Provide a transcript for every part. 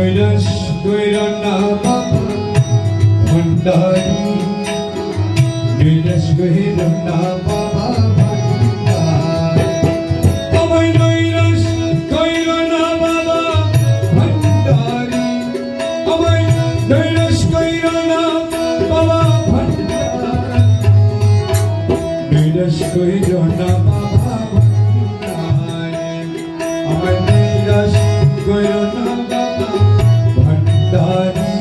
নৈরাশ কইরা না বাবা ভান্ডারি নৈরাশ কইরা না বাবা ভান্ডারি আমায় নৈরাশ কইরা না বাবা ভান্ডারি আমায় নৈরাশ কইরা না বাবা ভান্ডারি নৈরাশ কইরা না বাবা ভান্ডারি আমায় নৈরাশ কইরা না বাবা ভান্ডারি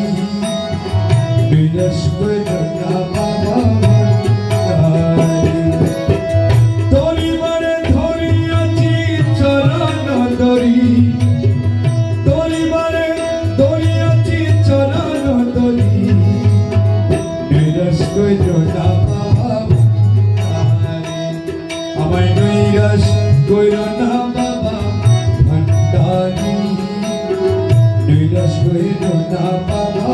নৈরাশ কইরা না বাবা ভান্ডারি তরিবারে ধরিয়াছি চরণ দরি তরিবারে ধরিয়াছি চরণ দরি নৈরাশ কইরা না বাবা ভান্ডারি আমায় নৈরাশ কইরা না বাবা ভান্ডারি নৈরাশ কইরা না বাবা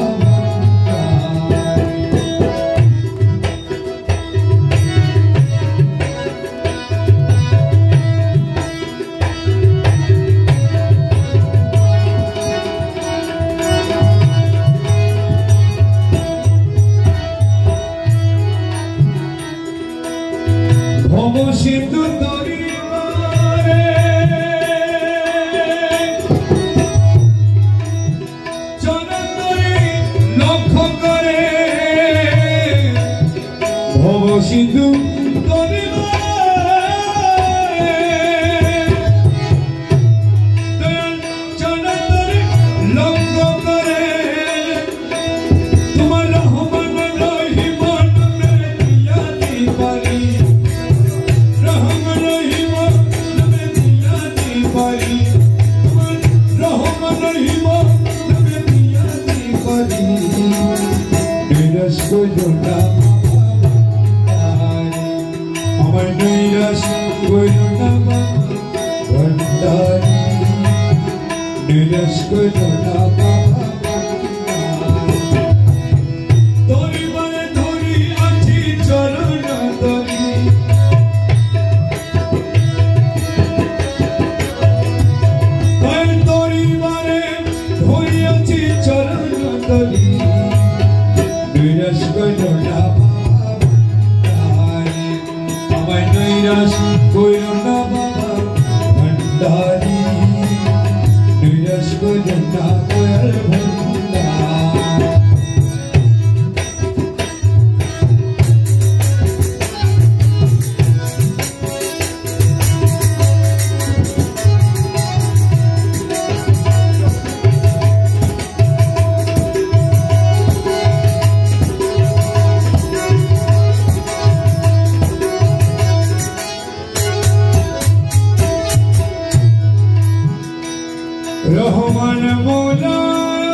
ভব সিন্ধু তরিবারে চরণে লক্ষ্য করে ভব সিন্ধু তরিবারে চরণে লক্ষ্য করে তোমার রহমান রহিমান মেরে দিয়াতি পারি নৈরাশ কইরা না আমার নৈরাশ কইরা না ভান্ডারি নৈরাশ কইরা না বাবা তরিবারে ধরি আছি চরণ দরি তরিবারে ধরি আছি চরণ দরি নৈরাশ কইরা না বাবা ভান্ডারি আমায় নৈরাশ কইরা না বাবা ভান্ডারি নৈরাশ কইরা না দয়াল ভান্ডারি রহমান মৌলা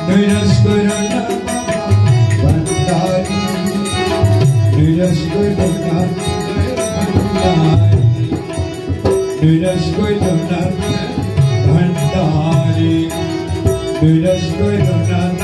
নৈরাশ করো না ভান্ডারি নৈরাশ করো না ভান্ডারি নৈরাশ করো না ভান্ডারি নৈরাশ করো না